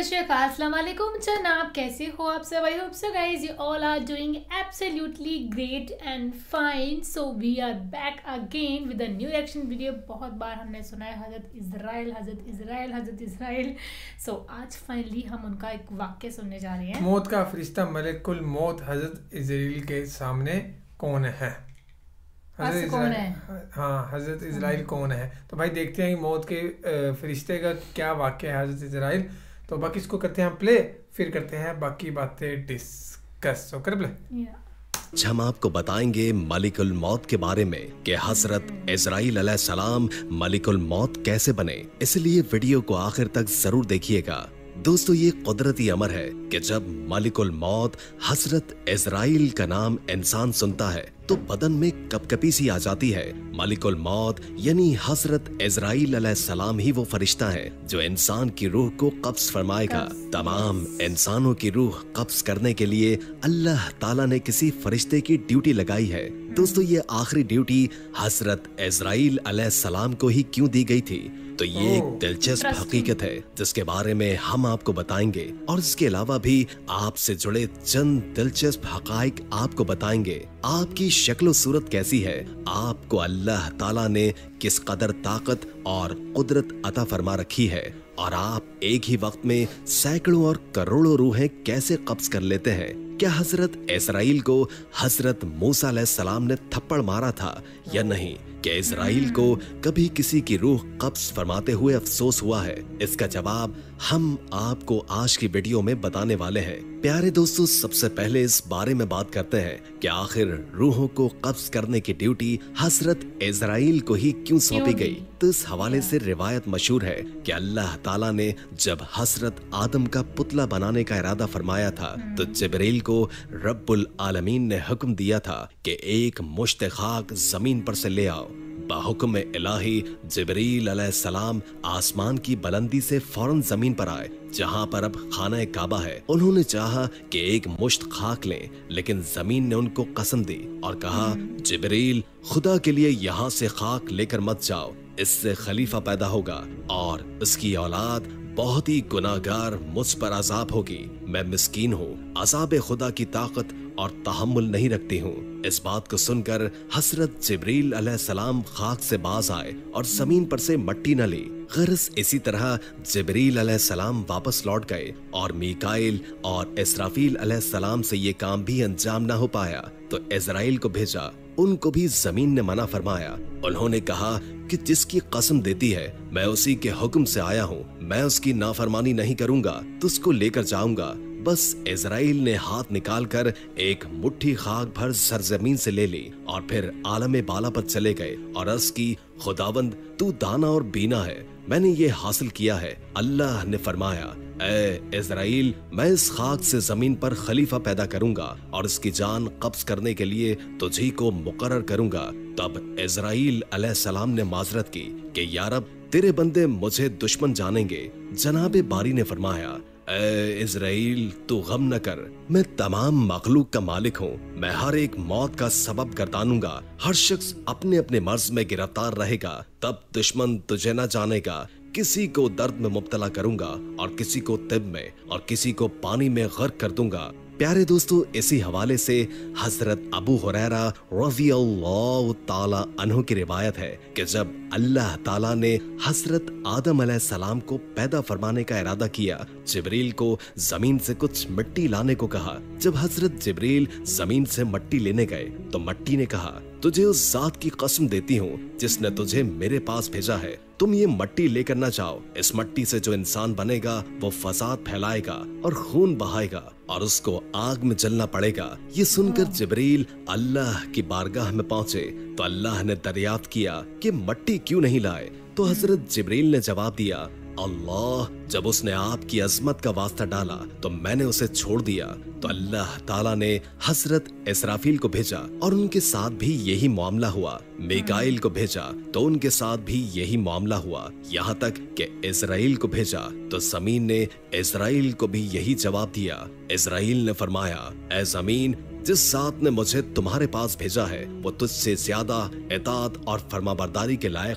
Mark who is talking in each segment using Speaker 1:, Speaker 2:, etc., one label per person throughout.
Speaker 1: अस्सलाम वालेकुम जनाब, कैसे हो आप सब? I hope so guys you all are doing absolutely great and fine. So we are back again with a new reaction video. बहुत बार हमने सुना है हज़रत इज़राइल, हज़रत इज़राइल, हज़रत इज़राइल. सो आज फाइनली हम उनका एक वाक्य सुनने जा रहे हैं.
Speaker 2: मौत का फरिश्ता मलिकुल मौत हज़रत इज़राइल के सामने कौन है?
Speaker 1: कौन है?
Speaker 2: हाँ, हज़रत इज़राइल कौन है? तो भाई देखते हैं कि मौत के फरिश्ते का क्या वाक़या है हज़रत इज़राइल. तो बाकी इसको करते हैं हम प्ले, फिर करते हैं बाकी बातें डिस्कस. तो कर प्ले.
Speaker 3: हम आपको बताएंगे मलिकुल मौत के बारे में कि हजरत इज़राइल अलैहिस्सलाम मलिकुल मौत कैसे बने. इसलिए वीडियो को आखिर तक जरूर देखिएगा. दोस्तों, ये कुदरती अमर है कि जब मलिकुल मौत हजरत इज़राइल का नाम इंसान सुनता है तो बदन में कपकपी सी आ जाती है. मलिकुल मौत यानी हजरत इज़राइल अलैहिस्सलाम ही वो फरिश्ता है जो इंसान की रूह को कब्ज फरमाएगा. तमाम इंसानों की रूह कब्ज करने के लिए अल्लाह ताला ने किसी फरिश्ते की ड्यूटी लगाई है. दोस्तों, ये आखिरी ड्यूटी हजरत इज़राइल अलैहिस्सलाम को ही क्यों दी गई थी? तो ये एक दिलचस्प हकीकत है जिसके बारे में हम आपको बताएंगे और इसके अलावा भी आपसे जुड़े चंद दिलचस्प हकाइक आपको बताएंगे. आपकी शक्ल सूरत कैसी है, आपको अल्लाह ताला ने किस कदर ताकत और कुदरत अता फरमा रखी है और आप एक ही वक्त में सैकड़ों और करोड़ों रूहें कैसे कब्ज कर लेते हैं. क्या हजरत इज़राइल को हजरत मूसा अलैहिस्सलाम ने थप्पड़ मारा था या नहीं? क्या इज़राइल को कभी किसी की रूह कब्ज फरमाते हुए अफसोस हुआ है? इसका जवाब हम आपको आज की वीडियो में बताने वाले हैं. प्यारे दोस्तों, सबसे पहले इस बारे में बात करते हैं कि आखिर रूहों को कब्ज करने की ड्यूटी हजरत इज़राइल को ही क्यों सौंपी गई. तो इस हवाले से रिवायत मशहूर है कि अल्लाह ताला ने जब हजरत आदम का पुतला बनाने का इरादा फरमाया था तो जिब्रील को रब्बुल आलमीन ने हुक्म दिया था कि एक मुश्त खाक जमीन पर से ले आओ. बाहुक्म इलाही जिब्रील अलैहिस्सलाम आसमान की बुलंदी से फौरन जमीन पर आए जहां पर अब खाना काबा है. उन्होंने चाहा कि एक मुश्त खाक लें, लेकिन जमीन ने उनको कसम दी और कहा, जिब्रील, खुदा के लिए यहाँ से खाक लेकर मत जाओ, इससे खलीफा पैदा होगा और इसकी औलाद बहुत ही गुनाहगार मुझ पर अजाब होगी. मैं मिस्कीन हूँ, अजाब खुदा की ताकत और तहम्मुल नहीं रखती हूँ. इस बात को सुनकर हजरत जिब्रील अलैहिस्सलाम खाक से बाज आए और जमीन पर से मट्टी न ली. गरज इसी तरह जिब्रील अलैहिस्सलाम वापस लौट गए और मीकाइल और इसराफील अलैहिस्सलाम से ये काम भी अंजाम न हो पाया तो इज़राइल को भेजा. उनको भी जमीन ने मना फरमाया. उन्होंने कहा कि जिसकी कसम देती है मैं उसी के हुक्म से आया हूँ, मैं उसकी नाफरमानी नहीं करूंगा तो उसको लेकर जाऊंगा. बस इज़राइल ने हाथ निकालकर एक मुट्ठी खाक भर सरजमीन से ले ली और फिर आलम बाला पर चले गए और अर्ज़ की, खुदावंद, तू दाना और बीना है, मैंने ये हासिल किया है. अल्लाह ने फरमाया, ए इज़राइल, मैं इस खाक से जमीन पर खलीफा पैदा करूंगा और इसकी जान कब्ज करने के लिए तुझी को मुकर्रर करूंगा. तब इज़राइल अलैहिस्सलाम ने माजरत की कि या रब, तेरे बंदे मुझे दुश्मन जानेंगे. जनाबे बारी ने फरमाया, ए इज़राइल, तू गम न कर, मैं तमाम मखलूक का मालिक हूँ. मैं हर एक मौत का सबब गर्दानूंगा. हर शख्स अपने अपने मर्ज में गिरफ्तार रहेगा, तब दुश्मन तुझे न जानेगा. किसी को दर्द में मुब्तला करूंगा और किसी को तिब में और किसी को पानी में गर्क कर दूंगा. प्यारे दोस्तों, इसी हवाले से हजरत अबू हुरैरा रज़ियल्लाहु ताला अन्हु की रिवायत है कि जब अल्लाह ताला ने हजरत आदम अलैहिस्सलाम को पैदा फरमाने का इरादा किया, जिब्रील को जमीन से कुछ मिट्टी लाने को कहा. जब हजरत जिब्रील जमीन से मिट्टी लेने गए तो मिट्टी ने कहा, तुझे उस जात की कसम देती हूँ जिसने तुझे मेरे पास भेजा है, तुम ये मट्टी लेकर न जाओ. इस मट्टी से जो इंसान बनेगा वो फसाद फैलाएगा और खून बहाएगा और उसको आग में जलना पड़ेगा. ये सुनकर जिब्रील अल्लाह की बारगाह में पहुंचे तो अल्लाह ने दरियाफ्त किया कि मट्टी क्यों नहीं लाए. तो हजरत जिब्रील ने जवाब दिया, अल्लाह, जब उसने आपकी अजमत का वास्ता डाला तो मैंने उसे छोड़ दिया. तो अल्लाह ताला ने हजरत इसराफील को भेजा और उनके साथ भी यही मामला हुआ. मीकाइल को भेजा तो उनके साथ भी यही मामला हुआ. यहाँ तक कि इज़राइल को भेजा तो जमीन ने इज़राइल को भी यही जवाब दिया. इज़राइल ने फरमाया, ए जमीन, जिस जात ने मुझे तुम्हारे पास भेजा है वो तुझसे ज्यादा इताअत और फरमाबरदारी के लायक है.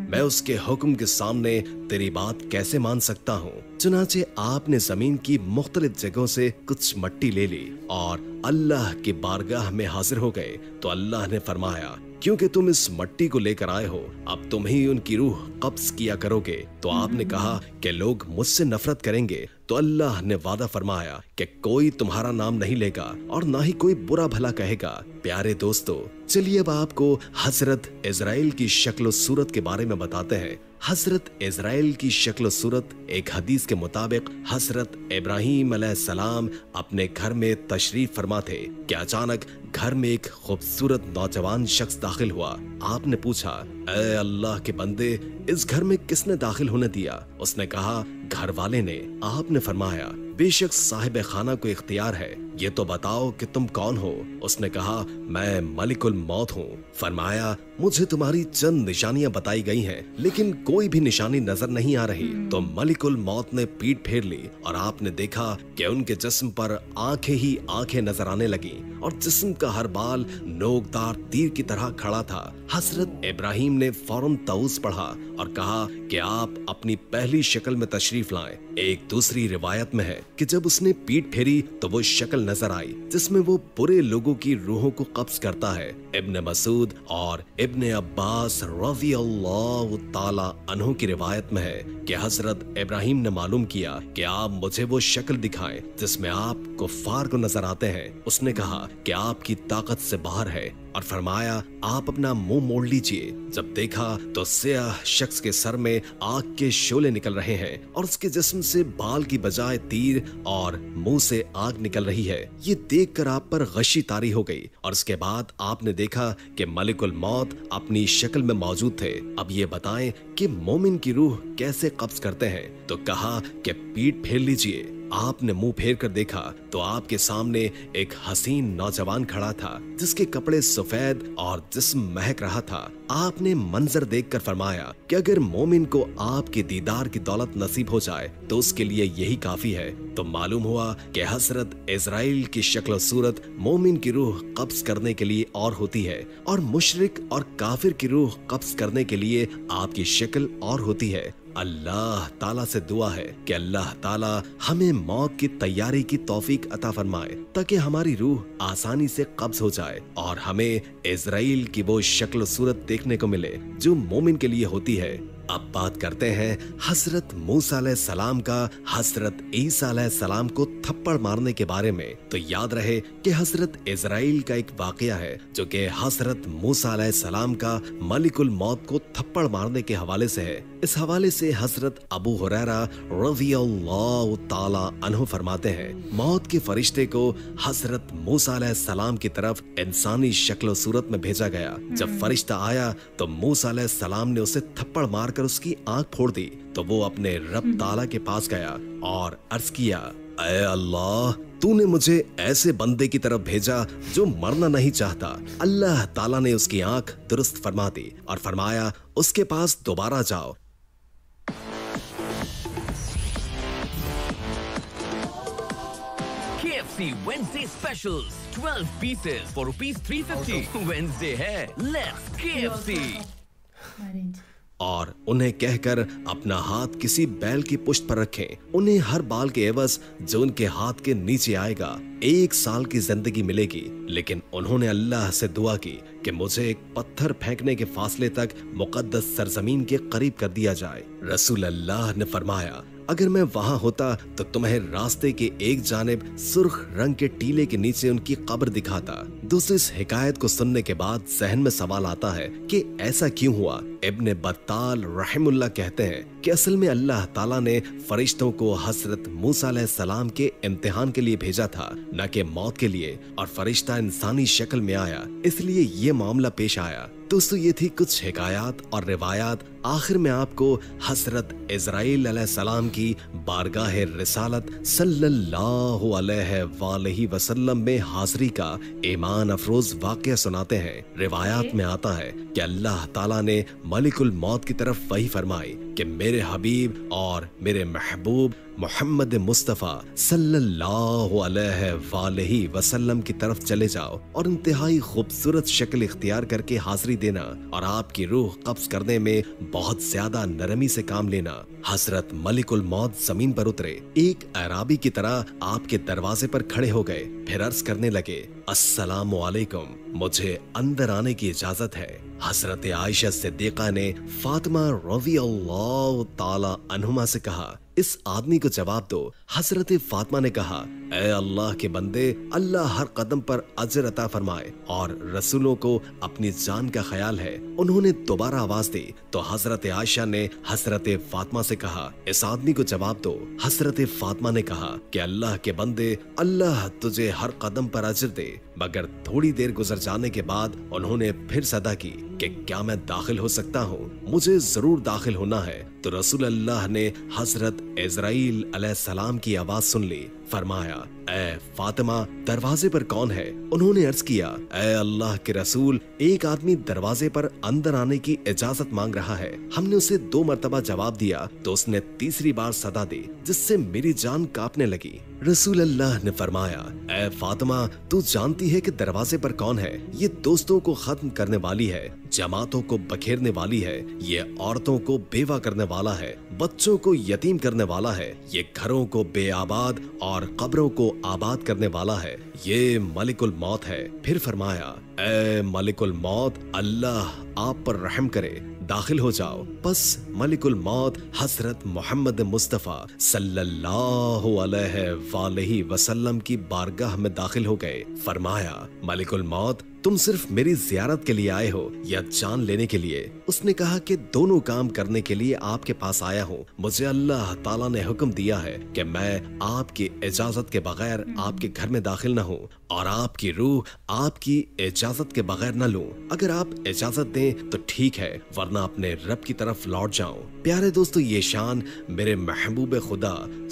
Speaker 3: मैं उसके हुक्म के सामने तेरी बात कैसे मान सकता हूँ। चुनाचे आपने जमीन की मुख्तलिफ जगहों से कुछ मट्टी ले ली और अल्लाह की बारगाह में हाजिर हो गए। तो अल्लाह ने फरमाया, क्योंकि तुम इस मट्टी को लेकर आए हो, अब तुम ही उनकी रूह कब्ज किया करोगे। तो आपने कहा कि लोग मुझसे नफरत करेंगे। तो अल्लाह ने वादा फरमाया कि कोई तुम्हारा नाम नहीं लेगा और ना ही कोई बुरा भला कहेगा। प्यारे दोस्तों, चलिए अब आपको हजरत इजराइल की शक्ल सूरत के बारे में बताते हैं। हजरत इजराइल की शक्ल सूरत एक हदीस के मुताबिक हजरत इब्राहीम अलैहिस्सलाम अपने घर में तशरीफ फरमा थे कि अचानक घर में एक खूबसूरत नौजवान शख्स दाखिल हुआ। आपने पूछा, ऐ अल्लाह के बंदे, इस घर में किसने दाखिल होने दिया? उसने कहा, घर वाले ने। आपने फरमाया, बेशक साहिब खाना को इख्तियार है, ये तो बताओ कि तुम कौन हो? उसने कहा, मैं मलिकुल मौत हूँ। फरमाया, मुझे तुम्हारी चंद निशानियां बताई गई हैं, लेकिन कोई भी निशानी नजर नहीं आ रही। तो मलिकुल मौत ने पीठ फेर ली और आपने देखा कि उनके जिस्म पर आंखें ही आंखें नजर आने लगी और जिस्म का हर बाल नोकदार तीर की तरह खड़ा था। हजरत इब्राहीम ने फौरन ताऊस पढ़ा और कहा कि आप अपनी पहली शक्ल में तशरीफ लाएं। एक दूसरी रिवायत में है कि जब उसने पीठ फेरी तो वो शक्ल नजर आई जिसमें वो बुरे लोगों की रूहों को कब्ज करता है। इब्न मसूद और इब्न अब्बास रज़ी अल्लाह ताला अन्हु की रिवायत में है कि हजरत इब्राहीम ने मालूम किया कि आप मुझे वो शक्ल दिखाएं जिसमें आप कुफ्फार को नजर आते हैं। उसने कहा कि आपकी ताकत से बाहर है और फरमाया, आप अपना मुंह मोड़ लीजिए। जब देखा तो सियाह शख्स के सर में आग के शोले निकल रहे हैं और उसके जिस्म से बाल की बजाय तीर और मुंह से आग निकल रही है। ये देखकर आप पर गशी तारी हो गई और उसके बाद आपने देखा कि मलिकुल मौत अपनी शक्ल में मौजूद थे। अब ये बताएं कि मोमिन की रूह कैसे कब्ज करते हैं? तो कहा कि पीठ फेर लीजिए। आपने मुंह फेर कर देखा तो आपके सामने एक हसीन नौजवान खड़ा था जिसके कपड़े सफेद और जिस्म महक रहा था। आपने मंजर देखकर फरमाया कि अगर मोमिन को आपके दीदार की दौलत नसीब हो जाए तो उसके लिए यही काफी है। तो मालूम हुआ कि हजरत इजराइल की शक्ल सूरत मोमिन की रूह कब्ज करने के लिए और होती है और मुशरिक और काफिर की रूह कब्ज करने के लिए आपकी शक्ल और होती है। अल्लाह ताला से दुआ है कि अल्लाह ताला हमें मौत की तैयारी की तौफीक अता फरमाए ताकि हमारी रूह आसानी से कब्ज हो जाए और हमें इजराइल की वो शक्ल सूरत देखने को मिले जो मोमिन के लिए होती है। अब बात करते हैं हजरत मूसा अलैहिस्सलाम का हजरत ईसा अलैहिस्सलाम को थप्पड़ मारने के बारे में। तो याद रहे कि हजरत इजराइल का एक वाकया है जो कि हजरत मूसा अलैहिस्सलाम का मलिकुल मौत को थप्पड़ मारने के हवाले से है। इस हवाले से हजरत अबू हुरैरा रज़ियल्लाहु ताला अन्हु फरमाते हैं, मौत के फरिश्ते को हजरत मूसा अलैहिस्सलाम की तरफ इंसानी शक्ल सूरत में भेजा गया। जब फरिश्ता आया तो मूसा अलैहिस्सलाम ने उसे थप्पड़ मार कर उसकी आंख फोड़ दी। तो वो अपने रब ताला के पास गया और अर्ज किया, ऐ अल्लाह, तूने मुझे ऐसे बंदे की तरफ भेजा जो मरना नहीं चाहता। अल्लाह ताला ने उसकी आंख दुरुस्त फरमा दी और फरमाया, उसके पास दोबारा जाओ।
Speaker 4: KFC Wednesday specials 12 pieces for ₹350 Wednesday है Let's KFC।
Speaker 3: और उन्हें कहकर अपना हाथ किसी बैल की पुश्त पर रखें। उन्हें हर बाल के एवज जो उनके हाथ के नीचे आएगा 1 साल की जिंदगी मिलेगी। लेकिन उन्होंने अल्लाह से दुआ की कि मुझे एक पत्थर फेंकने के फासले तक मुकद्दस सरजमीन के करीब कर दिया जाए। रसूल अल्लाह ने फरमाया, अगर मैं वहां होता तो तुम्हें रास्ते के एक जानिब सुर्ख रंग के टीले के नीचे उनकी कब्र दिखाता। दोस्तों, इस हिकायत को सुनने के बाद जहन में सवाल आता है कि ऐसा क्यों हुआ। इब्न बत्ताल रहमुल्लाह कहते हैं कि असल में अल्लाह ताला ने फरिश्तों को हजरत मूसा अलैहिस्सलाम के इम्तिहान के लिए भेजा था, न कि मौत के लिए, और फरिश्ता इंसानी शक्ल में आया, इसलिए ये मामला पेश आया। दोस्तों, ये थी कुछ हिकायात और रिवायात। आखिर में आपको हजरत इजराइल अलैहिस्सलाम की बारगाह रिसालत सल्लल्लाहु अलैहि वसल्लम में हाजिरी का ईमान अफरोज वाक़या सुनाते हैं। रिवायात में आता है कि अल्लाह ताला ने मलिकुल मौत की तरफ वही फरमाई कि मेरे हबीब और मेरे महबूब मोहम्मद मुस्तफ़ा सल्लल्लाहु अलैहि वसल्लम की तरफ चले जाओ और इंतहाई खूबसूरत शक्ल इख्तियार करके हाजिरी देना और आपकी रूह कब्ज करने में बहुत ज्यादा नरमी से काम लेना। हजरत मलिकुल मौत जमीन पर उतरे, एक अराबी की तरह आपके दरवाजे पर खड़े हो गए, फिर अर्ज करने लगे, अस्सलामु अलैकुम, मुझे अंदर आने की इजाजत है। हजरत आयशा सिद्दीक़ा ने फातिमा रज़ियल्लाहु ताला अन्हुमा से कहा, इस आदमी को जवाब दो। हजरत फातिमा ने कहा, ऐ अल्लाह के बंदे, अल्लाह हर कदम पर अजर अता फरमाए और रसूलों को अपनी जान का ख्याल है। उन्होंने दोबारा आवाज दी तो हजरत आयशा ने हजरत फातिमा से कहा, इस आदमी को जवाब दो। हजरत फातिमा ने कहा कि अल्लाह के बंदे, अल्लाह तुझे हर कदम पर अजर दे। मगर थोड़ी देर गुजर जाने के बाद उन्होंने फिर सदा की कि क्या मैं दाखिल हो सकता हूँ? मुझे जरूर दाखिल होना है। तो रसूल अल्लाह ने हजरत इज़राइल अलैहिस्सलाम की आवाज सुन ली। फरमाया, ऐ फातिमा, दरवाजे पर कौन है? उन्होंने अर्ज किया, ऐ अल्लाह के रसूल, एक आदमी दरवाजे पर अंदर आने की इजाजत मांग रहा है। हमने उसे 2 मरतबा जवाब दिया तो उसने तीसरी बार सदा दी, जिससे मेरी जान कांपने लगी। रसूल अल्लाह ने फरमाया, ऐ फातिमा, तू जानती है कि दरवाजे पर कौन है? ये दोस्तों को खत्म करने वाली है, जमातों को बखेरने वाली है, ये औरतों को बेवा करने वाला है, बच्चों को यतीम करने वाला है, ये घरों को बेआबाद और कब्रों को आबाद करने वाला है, ये मलिकुल मौत है। फिर फरमाया, ऐ मलिकुल मौत, अल्लाह आप पर रहम करे, दाखिल हो जाओ। बस मलिकुल मौत हजरत मोहम्मद मुस्तफ़ा सल्लल्लाहु अलैहि वसल्लम की बारगाह में दाखिल हो गए। फरमाया, मलिकुल मौत, तुम सिर्फ मेरी जियारत के लिए आए हो या जान लेने के लिए? उसने कहा कि दोनों काम करने के लिए आपके पास आया हूँ। मुझे अल्लाह ताला ने हुक्म दिया है कि मैं आपकी इजाजत के बगैर आपके घर में दाखिल न हूँ और आपकी रूह आपकी इजाजत के बगैर न लूं। अगर आप इजाजत दें तो ठीक है, वरना अपने रब की तरफ लौट जाऊं। प्यारे दोस्तों, ये शान मेरे महबूब खुदा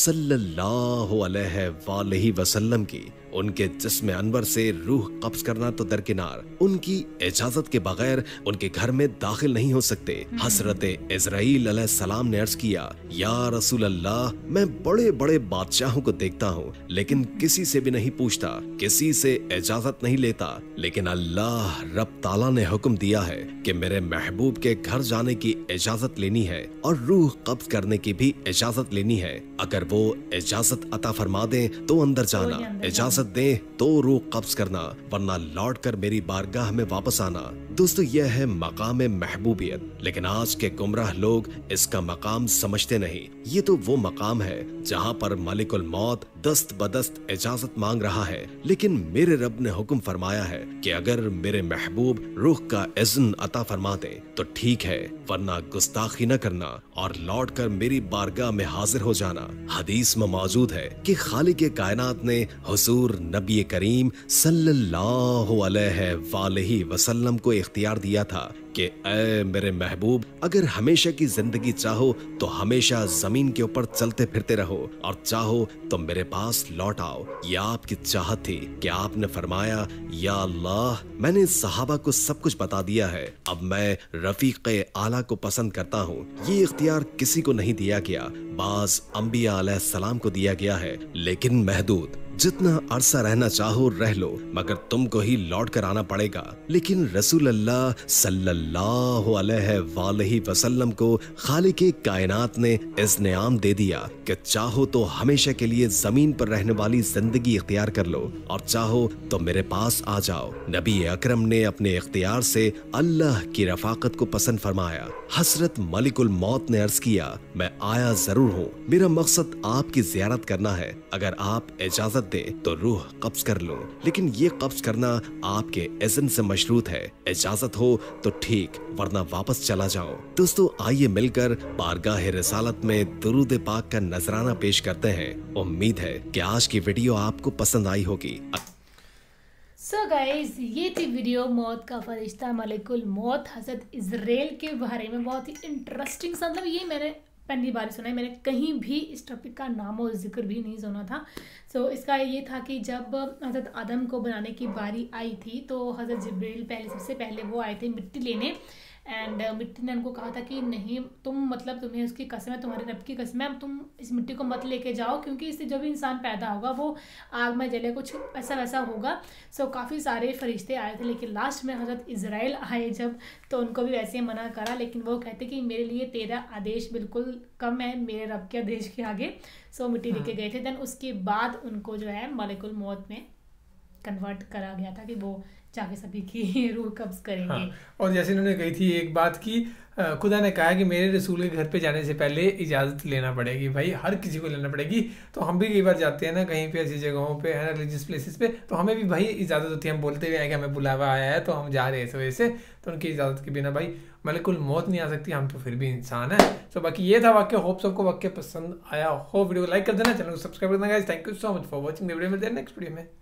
Speaker 3: सल्लल्लाहु अलैहि वसल्लम की, उनके जिस्म अनवर से रूह कब्ज करना तो दरकिनार, उनकी इजाजत के बगैर उनके घर में दाखिल नहीं हो सकते। हजरत इज़राइल अलैहिस्सलाम ने अर्ज किया, या रसूल अल्लाह, मैं बड़े बड़े बादशाहों को देखता हूँ लेकिन किसी से भी नहीं पूछता, किसी से इजाजत नहीं लेता, लेकिन अल्लाह रब ताला ने हुक्म दिया है कि मेरे महबूब के घर जाने की इजाजत लेनी है और रूह कब्ज करने की भी इजाजत लेनी है। अगर वो इजाजत अता फरमा दे तो अंदर जाना, इजाजत दे तो रूह कब्ज करना, वरना लौट कर मेरी बारगाह में वापस आना। दोस्तों, यह है मकाम महबूबियत, लेकिन आज के गुमराह लोग इसका मकाम समझते नहीं। ये तो वो मकाम है जहाँ पर मलिकुल मौत दस्त बदस्त इजाजत मांग रहा है, लेकिन मेरे रब ने हुक्म फरमाया है कि अगर मेरे महबूब रूह का इज़्न अता फरमा दे तो ठीक है, वरना गुस्ताखी न करना और लौट कर मेरी बारगाह में हाजिर हो जाना। हदीस में मौजूद है कि खालिक कायनात ने हुजूर नबी करीम सल्लल्लाहु अलैहि वसल्लम को इख्तियार दिया था कि ऐ मेरे महबूब, अगर हमेशा की जिंदगी चाहो तो हमेशा जमीन के ऊपर चलते फिरते रहो और चाहो तो मेरे पास लौट आओ। यह आपकी चाहत थी कि आपने फरमाया, या अल्लाह, मैंने सहाबा को सब कुछ बता दिया है, अब मैं रफीक आला को पसंद करता हूँ। ये इख्तियार किसी को नहीं दिया गया, बाज अंबिया अलैहिस्सलाम को दिया गया है, लेकिन महदूद। जितना अरसा रहना चाहो रह लो, मगर तुमको ही लौट कर आना पड़ेगा। लेकिन रसूल अल्लाह सल्लल्लाहु अलैहि वसल्लम को खालिक कायनात ने इज़्न आम दे दिया कि चाहो तो हमेशा के लिए जमीन पर रहने वाली जिंदगी इख्तियार कर लो और चाहो तो मेरे पास आ जाओ। नबी अकरम ने अपने इख्तियार से अल्लाह की रफाकत को पसंद फरमाया। हजरत मलिकुल मौत ने अर्ज किया, मैं आया जरूर हूँ, मेरा मकसद आपकी जियारत करना है। अगर आप इजाजत दे तो रूह कब्ज कर लो, लेकिन ये कब्ज करना आपके इज़्न से मशरूत है। इजाजत हो तो ठीक, वरना वापस चला जाओ। दोस्तों, आइए मिलकर बारगाह रिसालत में दुरूद पाक का नजराना पेश करते हैं। उम्मीद है कि आज की वीडियो आपको पसंद आई होगी।
Speaker 1: सो गाइज, ये थी वीडियो मौत का फरिश्ता मलिकुल मौत हज़रत इज़राइल के बारे में। बहुत ही इंटरेस्टिंग, मतलब ये मैंने पहली बार सुना है, मैंने कहीं भी इस टॉपिक का नाम और जिक्र भी नहीं सुना था। सो इसका ये था कि जब हज़रत आदम को बनाने की बारी आई थी तो हज़रत जिब्रील सबसे पहले वो आए थे मिट्टी लेने, एंड मिट्टी ने उनको कहा था कि नहीं तुम मतलब तुम्हें उसकी कसम है, तुम्हारे रब की कसम है, तुम इस मिट्टी को मत लेके जाओ क्योंकि इससे जो भी इंसान पैदा होगा वो आग में जले, कुछ ऐसा वैसा होगा। सो काफ़ी सारे फरिश्ते आए थे, लेकिन लास्ट में हज़रत इज़राइल आए जब, तो उनको भी वैसे ही मना करा, लेकिन वो कहते कि मेरे लिए तेरा आदेश बिल्कुल कम है मेरे रब के आदेश के आगे। सो मिट्टी लेके गए थे। देन उसके बाद उनको जो है मलिकुल मौत में कन्वर्ट करा गया था कि वो जाके सभी की रूह कब्ज करेंगे।
Speaker 2: हाँ, और जैसे इन्होंने कही थी एक बात की, खुदा ने कहा कि मेरे रसूल के घर पे जाने से पहले इजाज़त लेना पड़ेगी। भाई हर किसी को लेना पड़ेगी। तो हम भी कई बार जाते हैं ना कहीं पे ऐसी जगहों पे, है ना, रिलीजियस प्लेसेस पे, तो हमें भी भाई इजाज़त होती है। हम बोलते हुए हैं कि हमें बुलावा आया है तो हम जा रहे हैं इस वजह से, तो उनकी इजाज़त के बिना भाई मलिकुल मौत नहीं आ सकती। हम तो फिर भी इंसान है। तो बाकी ये था वाक्य। होप सबको वाक्य पसंद आया हो। वीडियो को लाइक कर देना, चैनल को सब्सक्राइब करना guys. Thank you so much for watching the video. मिलते हैं नेक्स्ट वीडियो में।